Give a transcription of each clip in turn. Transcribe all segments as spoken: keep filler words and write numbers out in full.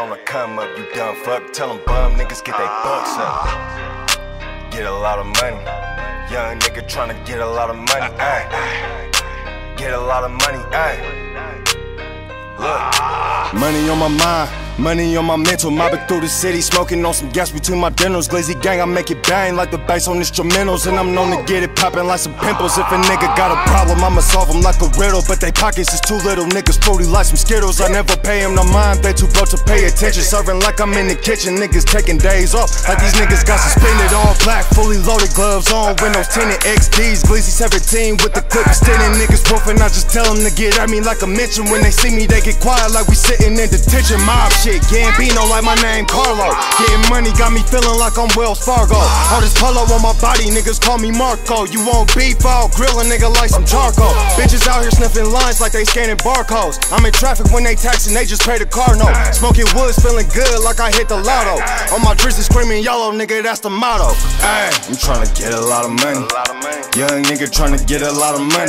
on the come up, you dumb fuck. Tell them bum niggas get they bucks up. Get a lot of money. Young nigga tryna get a lot of money, ayy. Get a lot of money, ayy. Look. Money on my mind, money on my mental. Mobbing through the city, smoking on some gas between my dentals. Glazzy gang, I make it bang like the bass on instrumentals. And I'm known to get it popping like some pimples. If a nigga got a problem, I'ma solve them like a riddle. But they pockets is too little, niggas fruity like some Skittles. I never pay them no mind, they too broke to pay attention. Serving like I'm in the kitchen, niggas taking days off. Like these niggas got suspended, all black, fully loaded, gloves on, windows tinted, X Ds, Glizzy seventeen with the clip extended. Niggas wolfing, I just tell them to get at me like a mention. When they see me, they get quiet like we sitting in detention. Mob shit, Gambino like my name Carlo. Getting money got me feeling like I'm Wells Fargo. All this polo on my body, niggas call me Marco. You want beef, I'll grill a nigga like some charcoal. Bitches out here sniffing lines like they scanning barcodes. I'm in traffic when they taxing, they just pay the car note. Smoking woods, feeling good like I hit the lotto. On my drizzy screaming yellow, nigga, that's the motto. Ay, I'm tryna get a lot of money. Young nigga tryna get a lot of money.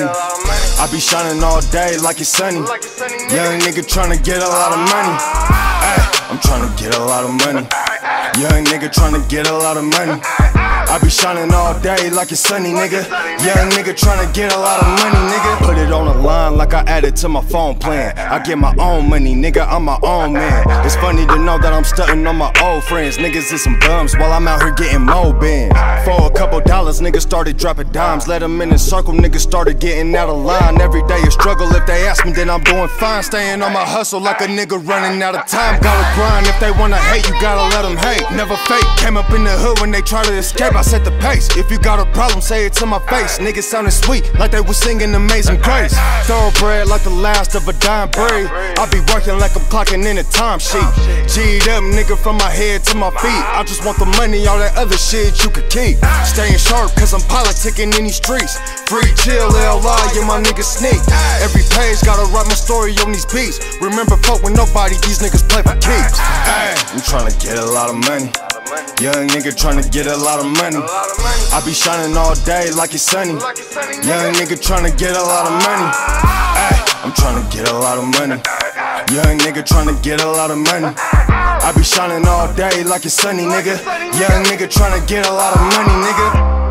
I be shining all day like it's sunny. Young nigga tryna get a lot of money. Ay, I'm tryna get a lot of money. Young nigga tryna get a lot of money. I be shining all day like it's sunny, nigga. Young nigga tryna get a lot of money, nigga. Put it on the line like I added to my phone plan. I get my own money, nigga, I'm my own man. It's funny to know that I'm stunting on my old friends. Niggas is some bums while I'm out here getting mo bands. For a couple dollars, niggas started dropping dimes. Let them in a circle, niggas started getting out of line. Every day a struggle, if they ask me then I'm doing fine. Staying on my hustle like a nigga running out of time. Gotta grind, if they wanna hate, you gotta let them hate. Never fake, came up in the hood when they try to escape. I set the pace. If you got a problem, say it to my face. Niggas sounding sweet, like they was singing Amazing Grace. Thoroughbred, like the last of a dying breed. I be working like I'm clocking in a time sheet. G'd up, nigga, from my head to my feet. I just want the money, all that other shit you could keep. Staying sharp, cause I'm politicking in these streets. Free chill, L I, yeah, my niggas sneak. Every page gotta write my story on these beats. Remember, fuck with nobody, these niggas play for keeps. Ay, I'm tryna get a lot of money. Young nigga tryna get a lot of money. I be shining all day like it's sunny. Young nigga tryna get a lot of money. Ay, I'm tryna get a lot of money. Young nigga tryna get a lot of money. I be shining all day like it's sunny, nigga. Young nigga tryna get a lot of money, nigga.